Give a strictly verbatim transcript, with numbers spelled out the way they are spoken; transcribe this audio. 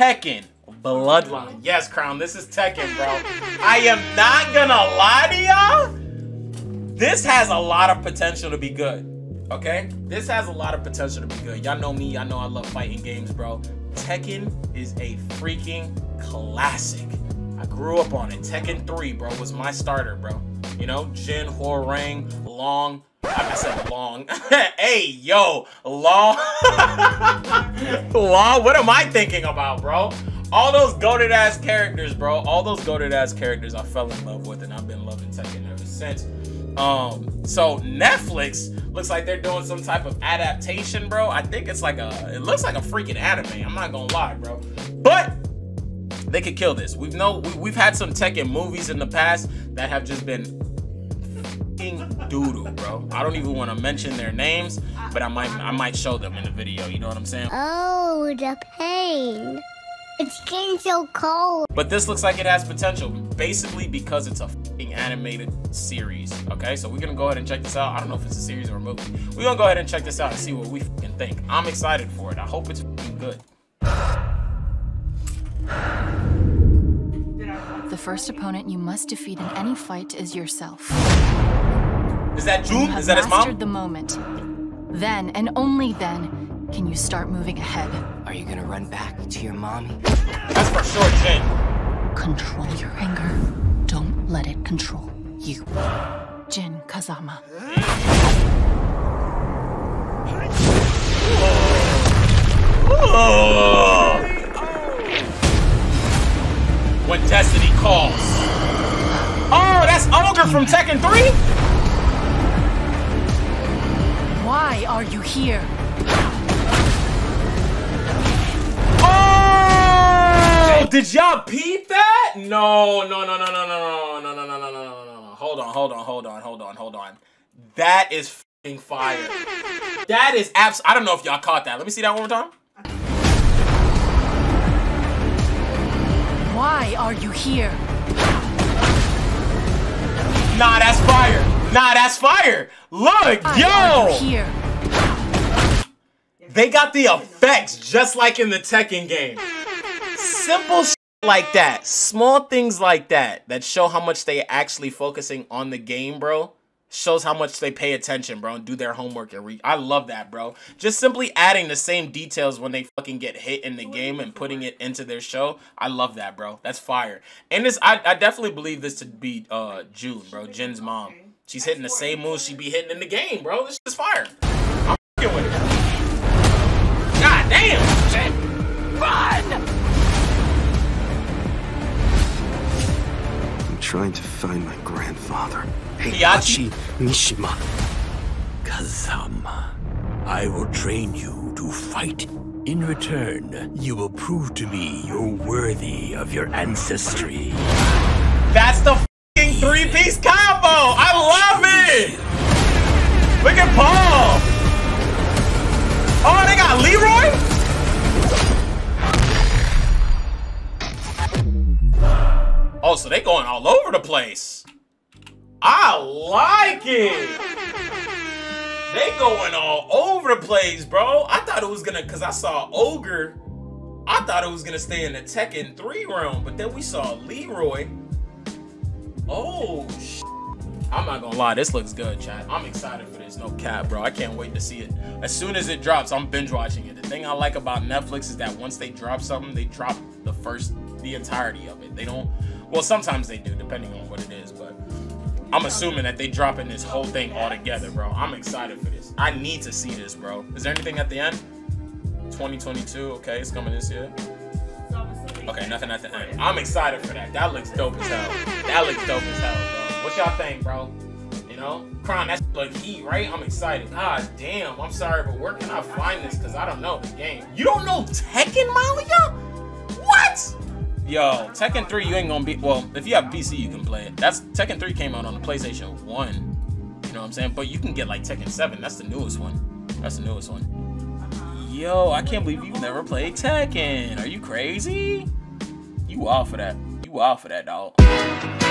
Tekken Bloodline. Yes, Crown, this is Tekken, bro. I am not gonna lie to y'all. This has a lot of potential to be good. Okay? This has a lot of potential to be good. Y'all know me. Y'all know I love fighting games, bro. Tekken is a freaking classic. I grew up on it. Tekken three, bro, was my starter, bro. You know, Jin, Hwoarang, Long. I said Long. Hey, yo, Long. Long, what am I thinking about, bro? All those goated ass characters, bro. All those goated ass characters I fell in love with, and I've been loving Tekken ever since. Um, so Netflix looks like they're doing some type of adaptation, bro. I think it's like a, it looks like a freaking anime. I'm not gonna lie, bro. But they could kill this. We've know we, we've had some Tekken movies in the past that have just been f***ing doo-doo, bro. I don't even want to mention their names, but I might I might show them in the video. You know what I'm saying? Oh, the pain. It's getting so cold. But this looks like it has potential, basically because it's a f***ing animated series. Okay, so we're gonna go ahead and check this out. I don't know if it's a series or a movie. We're gonna go ahead and check this out and see what we f***ing think. I'm excited for it. I hope it's f***ing good. The first opponent you must defeat in any fight is yourself. Is that June? Is that his mom? You have mastered the moment. Then, and only then, can you start moving ahead. Are you gonna run back to your mommy? That's for sure, Jin. Control your anger. Don't let it control you. Jin Kazama. Oh. When destiny calls. Oh, that's Ogre from Tekken three? Why are you here? Oh! Did y'all peep that? No, no, no, no, no, no, no, no, no, no, no, no, no, no. Hold on, hold on, hold on, hold on, hold on. That is f***ing fire. That is abs- I don't know if y'all caught that. Let me see that one more time. Why are you here? Nah, that's fire. Nah, that's fire. Look, Why yo. Are you here? They got the effects just like in the Tekken game. Simple shit like that. Small things like that that show how much they actually focusing on the game, bro. Shows how much they pay attention, bro, and do their homework and read. I love that, bro. Just simply adding the same details when they fucking get hit in the game and putting it into their show. I love that, bro. That's fire. And this, I, I definitely believe this to be uh, June, bro. Jin's mom. She's hitting the same moves she be hitting in the game, bro. This is fire. I'm fucking with it. God damn, Jin. Run! I'm trying to find my grandfather. Heihachi Mishima. Kazama, I will train you to fight. In return, you will prove to me you're worthy of your ancestry. That's the f***ing three-piece combo! I love it! Look at Paul! Oh, they got Leroy? Oh, so they going all over the place. I like it. They going all over the place, bro. I thought it was gonna, cause I saw Ogre. I thought it was gonna stay in the Tekken three realm, but then we saw Leroy. Oh, sh I'm not gonna lie, this looks good, chat. I'm excited for this, no cap, bro. I can't wait to see it. As soon as it drops, I'm binge watching it. The thing I like about Netflix is that once they drop something, they drop the first, the entirety of it. They don't, well, sometimes they do, depending on what it is, but I'm assuming that they dropping this whole thing all together, bro. I'm excited for this. I need to see this, bro. Is there anything at the end? twenty twenty-two, okay, it's coming this year. Okay, nothing at the end. I'm excited for that. That looks dope as hell. That looks dope as hell, bro. What y'all think, bro? You know? Crown, that's like heat, right? I'm excited. God damn, I'm sorry, but where can I find this? Because I don't know the game. You don't know Tekken, Malia? What? Yo, Tekken three, you ain't gonna be, well, if you have P C, you can play it. That's, Tekken three came out on the PlayStation one. You know what I'm saying? But you can get like Tekken seven. That's the newest one. That's the newest one. Yo, I can't believe you've never played Tekken. Are you crazy? You wild for that. You wild for that, dog.